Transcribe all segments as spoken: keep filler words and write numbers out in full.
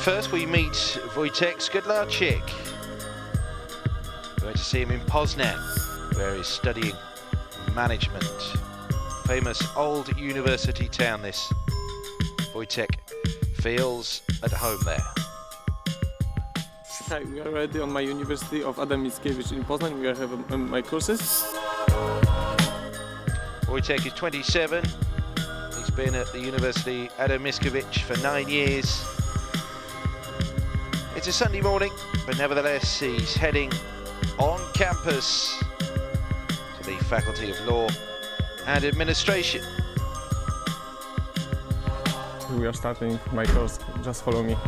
first we meet Wojtek Skudlarczyk. We're going to see him in Poznan, where he's studying management. Famous old university town, this. Wojtek feels at home there. Hi, we are already on my University of Adam Mickiewicz in Poznań. We are having um, my courses. Wojtek is twenty-seven. He's been at the University Adam Mickiewicz for nine years. It's a Sunday morning, but nevertheless he's heading on campus to the Faculty of Law and Administration. We are starting my course, just follow me.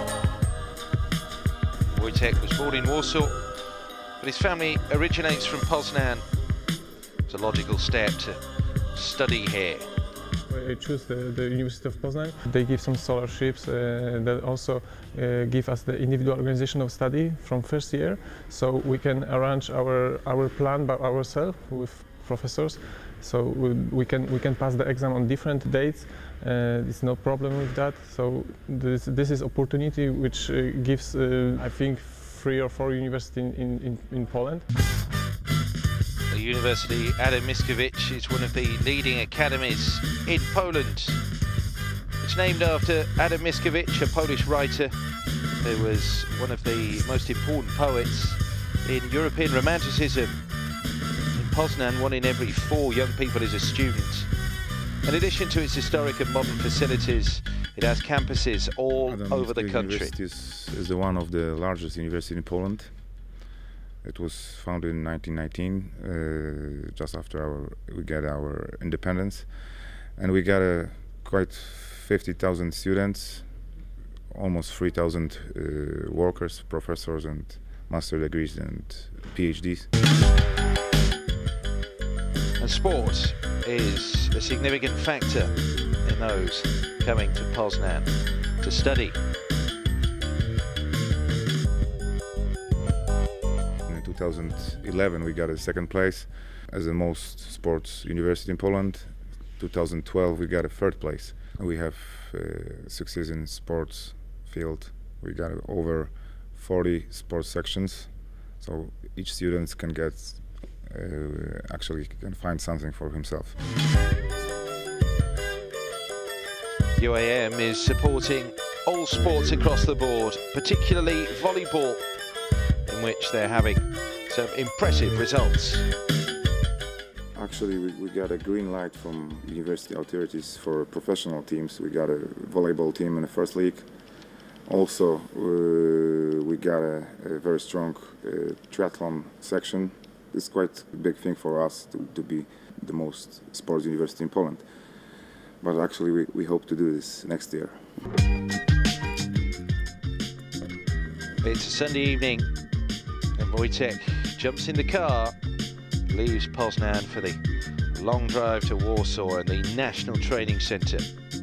Wojtek was born in Warsaw, but his family originates from Poznan. It's a logical step to study here. I choose the, the University of Poznań. They give some scholarships uh, that also uh, give us the individual organization of study from first year, so we can arrange our our plan by ourselves with professors. So we, we can we can pass the exam on different dates. Uh, there's no problem with that. So this this is opportunity which uh, gives uh, I think three or four universities in, in in Poland. The University Adam Mickiewicz is one of the leading academies in Poland. It's named after Adam Mickiewicz, a Polish writer who was one of the most important poets in European Romanticism. In Poznan, one in every four young people is a student. In addition to its historic and modern facilities, it has campuses all Adam over the country. University is, is the one of the largest universities in Poland. It was founded in nineteen nineteen, uh, just after our, we got our independence, and we got a quite fifty thousand students, almost three thousand uh, workers, professors, and master degrees and PhDs. And sport is a significant factor in those coming to Poznan to study. In two thousand eleven we got a second place as the most sports university in Poland. two thousand twelve we got a third place. We have uh, success in sports field. We got over forty sports sections, so each student can get uh, actually can find something for himself. U A M is supporting all sports across the board, particularly volleyball, in which they're having some impressive results. Actually, we, we got a green light from university authorities for professional teams. We got a volleyball team in the first league. Also, uh, we got a, a very strong uh, triathlon section. It's quite a big thing for us to, to be the most sports university in Poland. But actually, we, we hope to do this next year. It's a Sunday evening, and Wojtek jumps in the car, leaves Poznan for the long drive to Warsaw and the National Training Centre.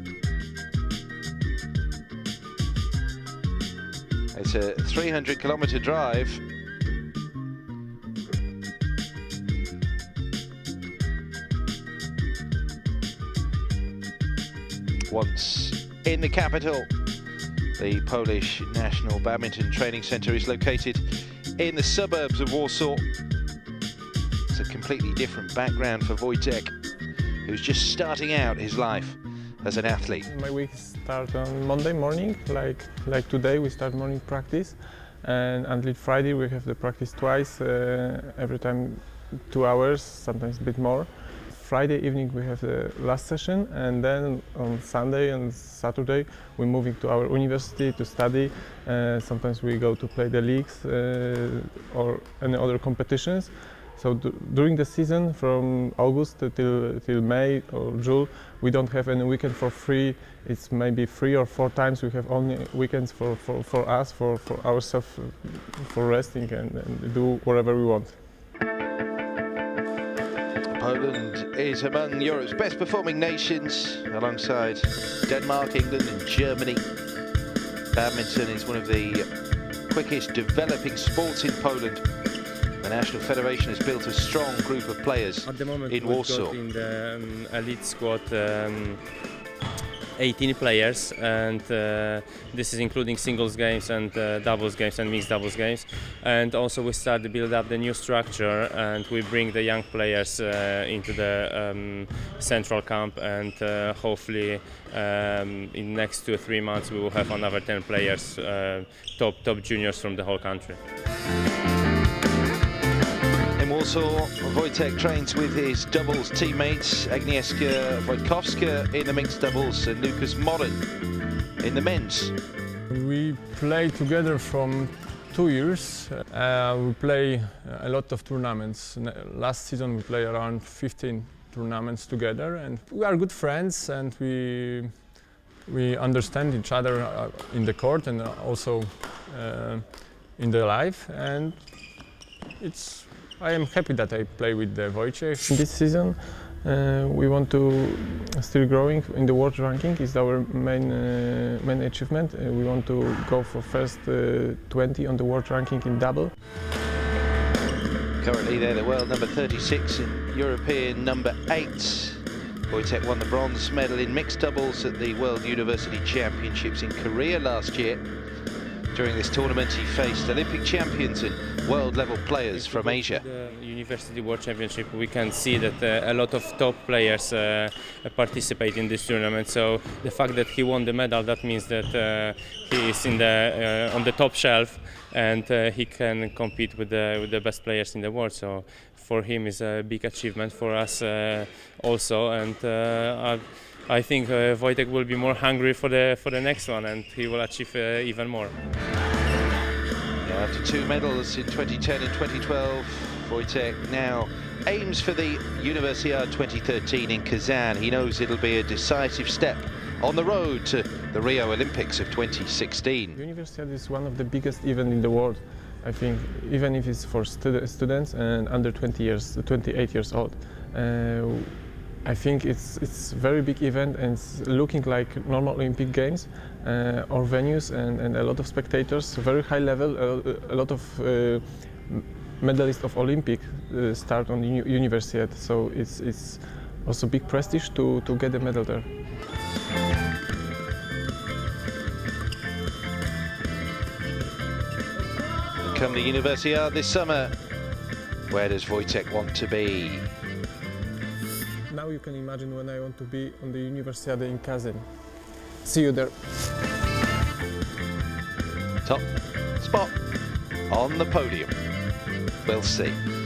It's a three hundred kilometre drive. Once in the capital, the Polish National Badminton Training Centre is located in the suburbs of Warsaw. It's a completely different background for Wojtek, who's just starting out his life as an athlete. My week starts on Monday morning, like like today we start morning practice, and until Friday we have the practice twice, uh, every time two hours, sometimes a bit more. Friday evening we have the last session, and then on Sunday and Saturday we're moving to our university to study. Uh, sometimes we go to play the leagues uh, or any other competitions. So during the season, from August till, till May or June, we don't have any weekend for free. It's maybe three or four times we have only weekends for, for, for us, for, for ourselves, for resting and, and do whatever we want. Poland is among Europe's best performing nations, alongside Denmark, England and Germany. Badminton is one of the quickest developing sports in Poland. The National Federation has built a strong group of players At the moment in we've Warsaw. got in the um, elite squad um, eighteen players, and uh, this is including singles games and uh, doubles games and mixed doubles games. And also we start to build up the new structure, and we bring the young players uh, into the um, central camp, and uh, hopefully um, in the next two or three months we will have another ten players, uh, top top juniors from the whole country. In Warsaw, Wojtek trains with his doubles teammates Agnieszka Wojtkowska in the mixed doubles and Lucas Modern in the men's. We play together from two years. Uh, we play a lot of tournaments. Last season we played around fifteen tournaments together, and we are good friends, and we we understand each other uh, in the court and also uh, in the life, and it's I am happy that I play with uh, Wojciech. This season uh, we want to still growing in the world ranking. Is our main uh, main achievement. Uh, we want to go for first uh, twenty on the world ranking in double. Currently they're the world number thirty-six and European number eight. Wojtek won the bronze medal in mixed doubles at the World University Championships in Korea last year. During this tournament he faced Olympic champions and world-level players from Asia. The University World Championship, we can see that uh, a lot of top players uh, participate in this tournament. So the fact that he won the medal, that means that uh, he is in the uh, on the top shelf, and uh, he can compete with the with the best players in the world. So for him is a big achievement, for us uh, also, and uh, I, I think uh, Wojtek will be more hungry for the for the next one, and he will achieve uh, even more. After two medals in twenty ten and twenty twelve, Wojtek now aims for the Universiade twenty thirteen in Kazan. He knows it'll be a decisive step on the road to the Rio Olympics of twenty sixteen. Universiade is one of the biggest events in the world. I think even if it's for stud students and under twenty years, twenty-eight years old. Uh, I think it's it's a very big event, and it's looking like normal Olympic Games uh, or venues, and, and a lot of spectators, very high level, a, a lot of uh, medalists of Olympic uh, start on the Universiade, so it's it's also big prestige to, to get a medal there. Come the Universiade this summer, where does Wojtek want to be? Now you can imagine when I want to be on the Universiade in Kazan. See you there. Top spot on the podium. We'll see.